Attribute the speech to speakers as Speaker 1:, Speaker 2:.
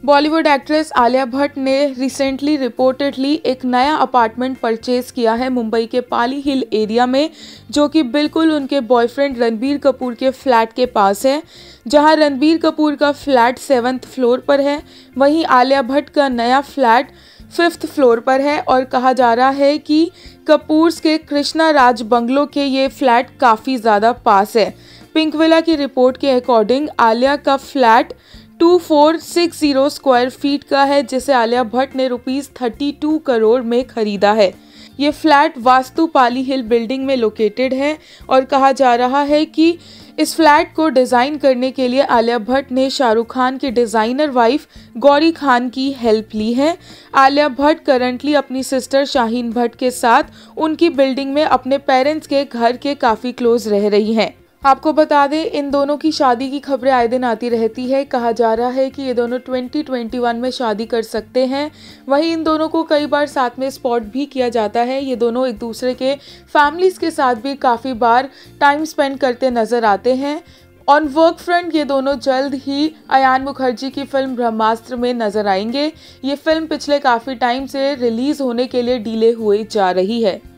Speaker 1: Bollywood actress Alia Bhatt ने recently reportedly एक नया अपार्टमेंट परचेज किया है मुंबई के पाली हिल एरिया में, जो कि बिल्कुल उनके बॉयफ्रेंड रणबीर कपूर के फ्लैट के पास है। जहां रणबीर कपूर का फ्लैट 7th फ्लोर पर है, वहीं आलिया भट्ट का नया फ्लैट 5th फ्लोर पर है और कहा जा रहा है कि कपूर्स के कृष्णा राज बंगलो के ये फ्लैट काफ़ी ज़्यादा पास है। पिंक विला की रिपोर्ट के अकॉर्डिंग आलिया का फ्लैट 2460 स्क्वायर फीट का है, जिसे आलिया भट्ट ने ₹32 करोड़ में खरीदा है। ये flat Vastu Pali hill building में लोकेटेड है और कहा जा रहा है कि इस फ्लैट को डिज़ाइन करने के लिए आलिया भट्ट ने शाहरुख खान की डिज़ाइनर वाइफ गौरी खान की हेल्प ली है। आलिया भट्ट करंटली अपनी सिस्टर शाहीन भट्ट के साथ उनकी बिल्डिंग में अपने पेरेंट्स के घर के काफ़ी क्लोज रह रही हैं। आपको बता दें, इन दोनों की शादी की खबरें आए दिन आती रहती है। कहा जा रहा है कि ये दोनों 2021 में शादी कर सकते हैं। वहीं इन दोनों को कई बार साथ में स्पॉट भी किया जाता है। ये दोनों एक दूसरे के फैमिलीज़ के साथ भी काफ़ी बार टाइम स्पेंड करते नज़र आते हैं। ऑन वर्क फ्रंट ये दोनों जल्द ही अयान मुखर्जी की फिल्म ब्रह्मास्त्र में नजर आएंगे। ये फिल्म पिछले काफ़ी टाइम से रिलीज़ होने के लिए डिले हुई जा रही है।